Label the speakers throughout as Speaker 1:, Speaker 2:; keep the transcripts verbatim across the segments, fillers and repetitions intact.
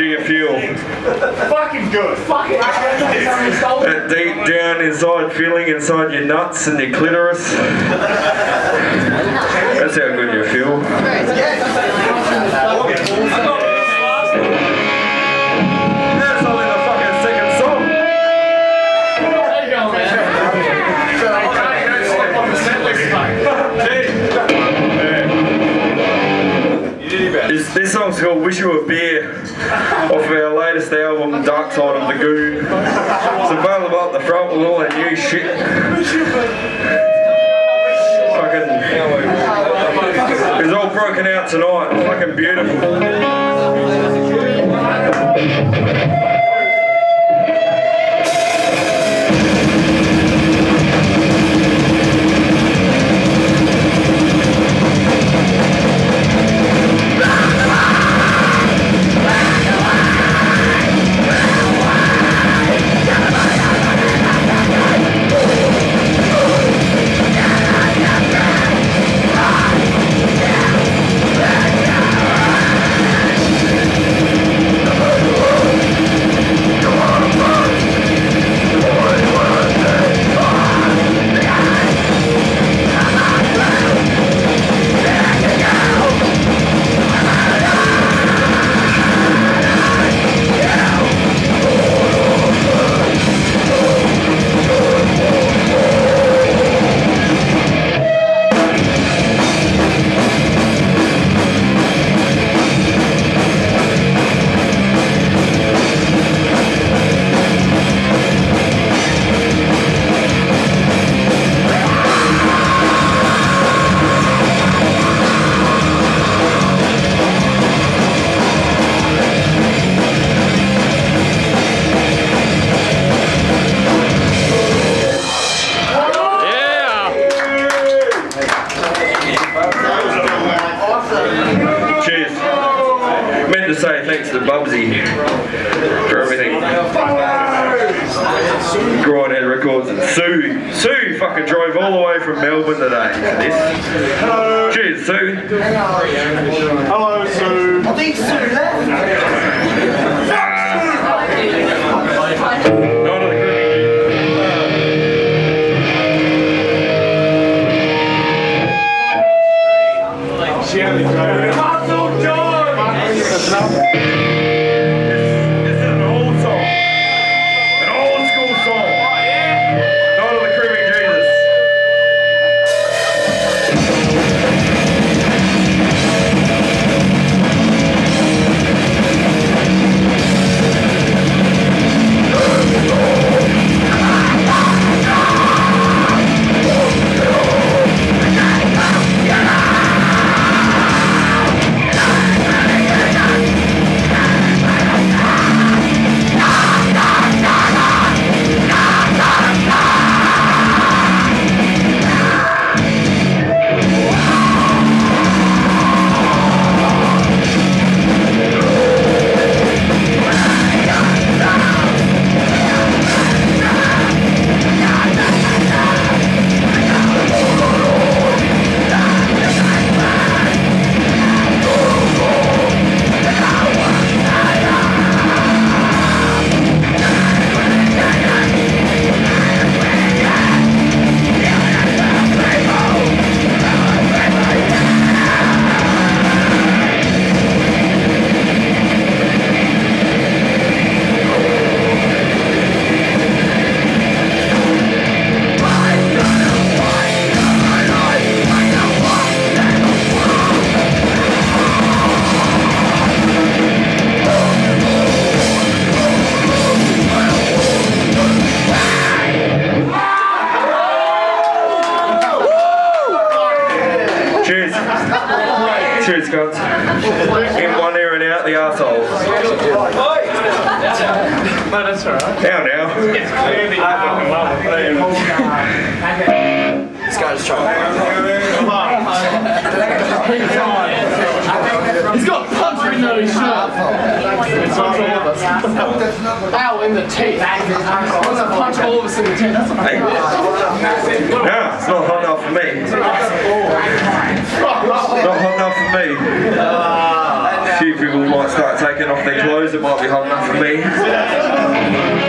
Speaker 1: do you feel?
Speaker 2: Fucking good. Fucking
Speaker 1: That deep down inside feeling inside your nuts and your clitoris. That's how good you feel. That's only the fucking second song.
Speaker 2: There you go, man.
Speaker 1: This, this song's called Wish You Were Beer off our latest album, Dark Side of the Goon. It's available up the front with all that new shit. Fucking, it's all broken out tonight. It's fucking beautiful. Say thanks to Bubsy for everything. Grindhead Records and Sue. Sue fucking drove all the way from Melbourne today for this. Hello. Cheers, Sue.
Speaker 2: Hello, Sue. I think Sue left.
Speaker 1: None of the crew.
Speaker 2: She only drove. Muscle George!
Speaker 1: This, this is an old song. An old school song. Not of the Creeping Jesus. Cheers, guys. In one ear and out the arsehole.
Speaker 2: No, that's alright.
Speaker 1: Now, now.
Speaker 3: This guy's trying.
Speaker 2: He's got punch written on his shirt. Ow, in the teeth. I'm gonna punch all of us in the teeth. That's
Speaker 1: Hey. No, it's not hot enough for me. Not hot enough for me. Few people might start taking off their clothes. It might be hot enough for me.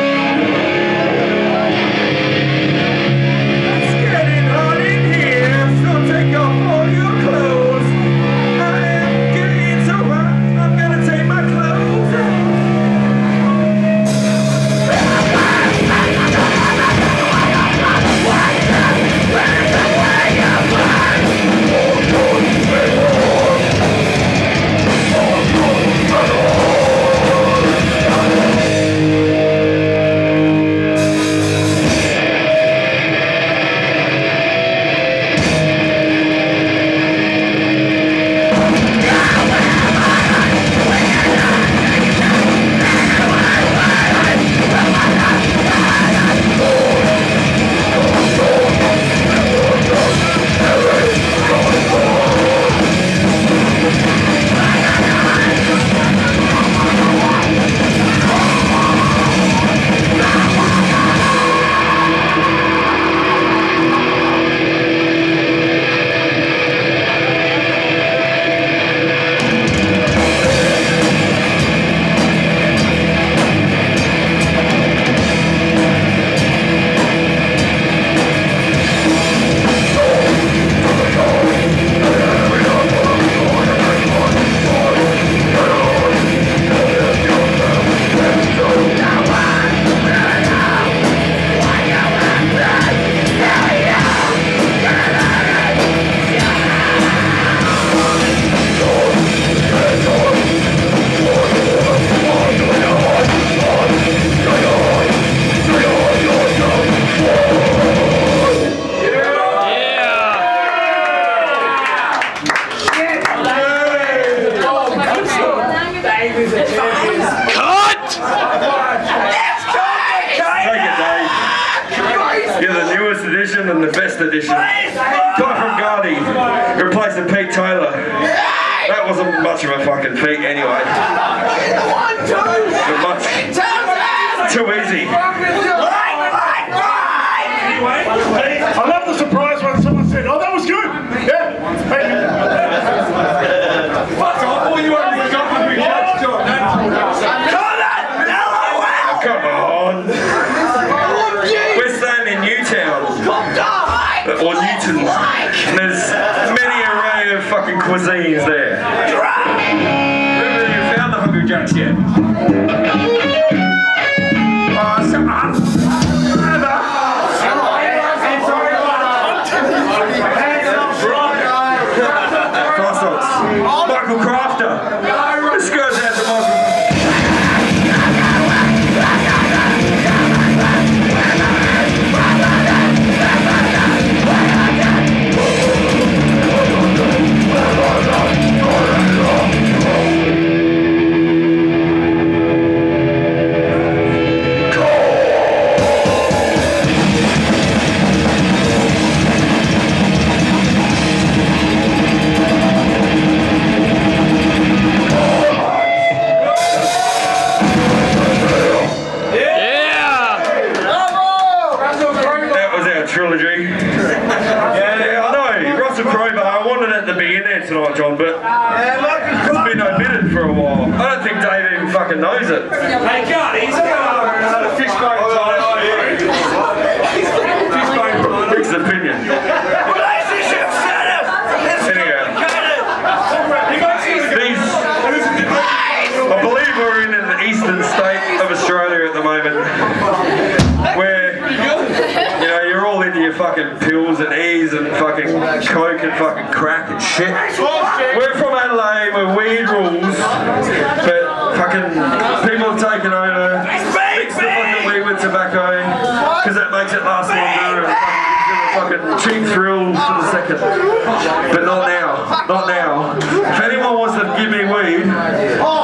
Speaker 1: Edition and the best edition. Got from Gardy, replacing Pete Taylor. That wasn't much of a fucking feat anyway. But much too easy.
Speaker 3: I love the surprise when someone said, "Oh, that was good." Yeah. Fuck off! All you want to do is
Speaker 1: Come on. We're staying in Newtown. Or Newton. And there's many array of fucking cuisines there. Have you found the Hungry Jacks yet? Oh, shut up. Crossroads. Michael Crafter. This goes out to Michael. Tonight, John, but it's been omitted for a while. I don't think Dave even fucking knows it.
Speaker 3: Hey, God, he's a fishbone time. Fishbone
Speaker 1: Rick's opinion.
Speaker 3: Relationship status.
Speaker 1: Anyhow, these, I believe we're in an eastern state of Australia at the moment, where you know you're all into your fucking pills and E's and fucking coke and fucking crack and shit. We're from Adelaide, we're weird rules, but fucking people have taken over, mix the fucking weed with tobacco, because that makes it last longer and fucking gives it a fucking cheap thrill for the second. But not now, not now. If anyone wants to give me weed,